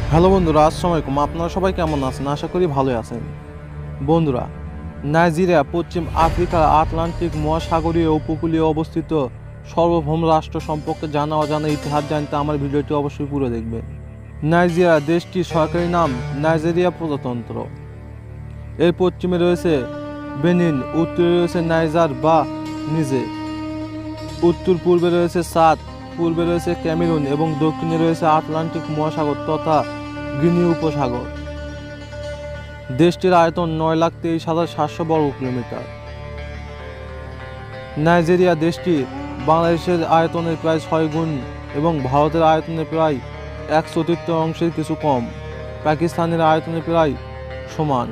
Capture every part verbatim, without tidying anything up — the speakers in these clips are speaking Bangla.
হ্যালো বন্ধুরা, আসসালামু আলাইকুম। আপনারা সবাই কেমন আছেন? আশা করি ভালোই আছেন। বন্ধুরা, নাইজেরিয়া পশ্চিম আফ্রিকার আটলান্টিক মহাসাগরীয় উপকূলীয় অবস্থিত সার্বভৌম রাষ্ট্র সম্পর্কে জানা অজানা ইতিহাস জানতে আমার ভিডিওটি অবশ্যই পুরো দেখবেন। নাইজেরিয়া দেশটির সরকারি নাম নাইজেরিয়া প্রজাতন্ত্র। এর পশ্চিমে রয়েছে বেনিন, উত্তরে রয়েছে নাইজার বা নিজে, উত্তর পূর্বে রয়েছে চাদ, পূর্বে রয়েছে ক্যামেরুন এবং দক্ষিণে রয়েছে আটলান্টিক মহাসাগর তথা গিনি উপসাগর। দেশটির আয়তন নয় লাখ তেইশ হাজার সাতশো বর্গ কিলোমিটার। নাইজেরিয়া দেশটি বাংলাদেশের আয়তনের প্রায় ছয় গুণ এবং ভারতের আয়তনের প্রায় এক চতুর্থ অংশের কিছু কম, পাকিস্তানের আয়তনের প্রায় সমান।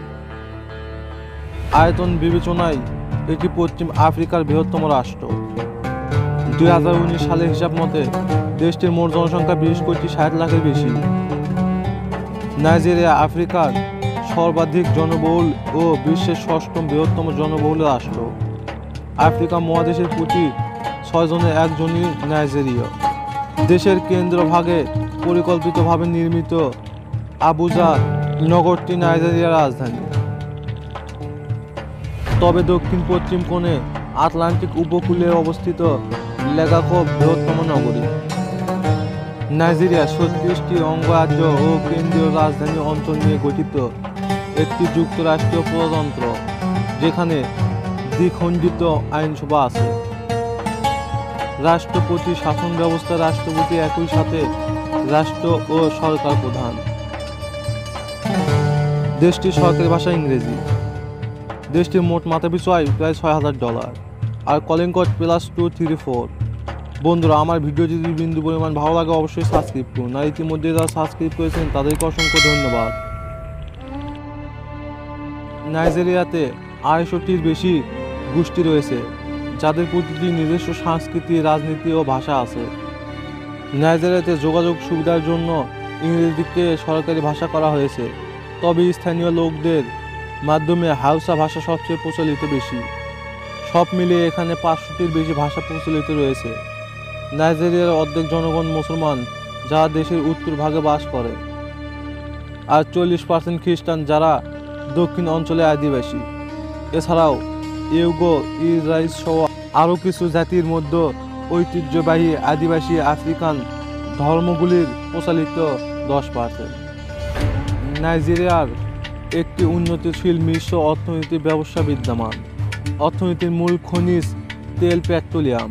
আয়তন বিবেচনায় এটি পশ্চিম আফ্রিকার বৃহত্তম রাষ্ট্র। দুই হাজার উনিশ সালের হিসাব মতে দেশটির মোট জনসংখ্যা বিশ কোটি ষাট লাখের বেশি। নাইজেরিয়া আফ্রিকার সর্বাধিক জনবহুল ও বিশ্বের ষষ্ঠম বৃহত্তম জনবহুল রাষ্ট্র। আফ্রিকা মহাদেশের প্রতি ছয় জনের একজনই নাইজেরীয়। দেশের কেন্দ্রভাগে পরিকল্পিতভাবে নির্মিত আবুজা নগরটি নাইজেরিয়ার রাজধানী। তবে দক্ষিণ পশ্চিম কোণে আটলান্টিক উপকূলে অবস্থিত লেগাকো বৃহত্তম নগরী। নাইজেরিয়া ছত্রিশটি অঙ্গরাজ্য ও কেন্দ্রীয় রাজধানী অঞ্চল নিয়ে গঠিত একটি যুক্তরাষ্ট্রীয় প্রজাতন্ত্র, যেখানে দ্বিখণ্ডিত আইনসভা আছে। রাষ্ট্রপতি শাসন ব্যবস্থা রাষ্ট্রপতি একই সাথে রাষ্ট্র ও সরকার প্রধান। দেশটির সরকারি ভাষা ইংরেজি। দেশটির মোট মাথাপিছু আয় প্রায় ছয় হাজার ডলার। আর calling code plus two three four. বন্ধুরা, আমার ভিডিও যদি বিন্দু পরিমাণ ভালো লাগে অবশ্যই সাবস্ক্রাইব করুন, আর ইতিমধ্যে যারা সাবস্ক্রাইব করেছেন তাদেরকে অসংখ্য ধন্যবাদ। নাইজেরিয়াতে আড়াইশোটির বেশি গোষ্ঠী রয়েছে, যাদের প্রতিটি নিজস্ব সংস্কৃতি, রাজনীতি ও ভাষা আছে। নাইজেরিয়াতে যোগাযোগ সুবিধার জন্য ইংরেজিকে সরকারি ভাষা করা হয়েছে, তবে স্থানীয় লোকদের মাধ্যমে হাউসা ভাষা সবচেয়ে প্রচলিত বেশি। সব মিলিয়ে এখানে পাঁচশোটির বেশি ভাষা প্রচলিত রয়েছে। নাইজেরিয়ার অর্ধেক জনগণ মুসলমান, যারা দেশের উত্তর ভাগে বাস করে, আর চল্লিশ পার্সেন্ট খ্রিস্টান, যারা দক্ষিণ অঞ্চলে আদিবাসী। এছাড়াও ইউগো, ইসরায়েল সহ আরও কিছু জাতির মধ্যে ঐতিহ্যবাহী আদিবাসী আফ্রিকান ধর্মগুলির প্রচলিত দশ পার্সেন্ট। নাইজেরিয়ার একটি উন্নতিশীল মিশ্র অর্থনৈতিক ব্যবস্থা বিদ্যমান। অর্থনীতির মূল খনিজ তেল, পেট্রোলিয়াম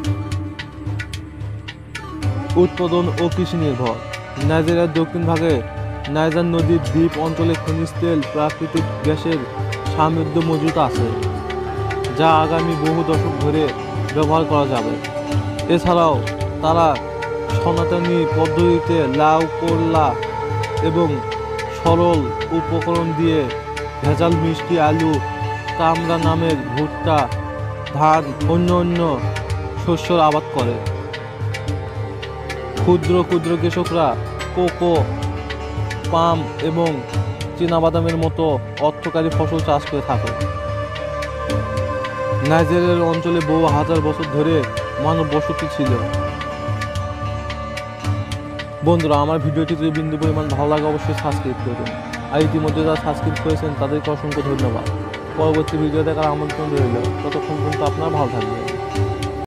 উৎপাদন ও কৃষি নির্ভর। নাইজেরিয়ার দক্ষিণ ভাগে নাইজার নদীর দ্বীপ অঞ্চলে খনিজ তেল, প্রাকৃতিক গ্যাসের সমৃদ্ধ মজুত আছে, যা আগামী বহু দশক ধরে ব্যবহার করা যাবে। এছাড়াও তারা সনাতনী পদ্ধতিতে লাউ, করলা এবং সরল উপকরণ দিয়ে ভেজাল মিষ্টি, আলু, কামরা নামের ভুট্টা, ধান, অন্য অন্য শস্যর আবাদ করে। ক্ষুদ্র ক্ষুদ্র কৃষকরা কোকো, পাম এবং চীনাবাদামের মতো অর্থকারী ফসল চাষ করে থাকে। নাইজেরিয়ার অঞ্চলে বহু হাজার বছর ধরে মানব বসতি ছিল। বন্ধুরা, আমার ভিডিওটি যদি বিন্দু পরিমাণ ভালো লাগে অবশ্যই সাবস্ক্রাইব করবেন, আর ইতিমধ্যে যারা সাবস্ক্রাইব করেছেন তাদেরকে অসংখ্য ধন্যবাদ। পরবর্তী ভিডিও দেখার আমন্ত্রণ রইল। ততক্ষণ পর্যন্ত আপনারা ভালো থাকবেন।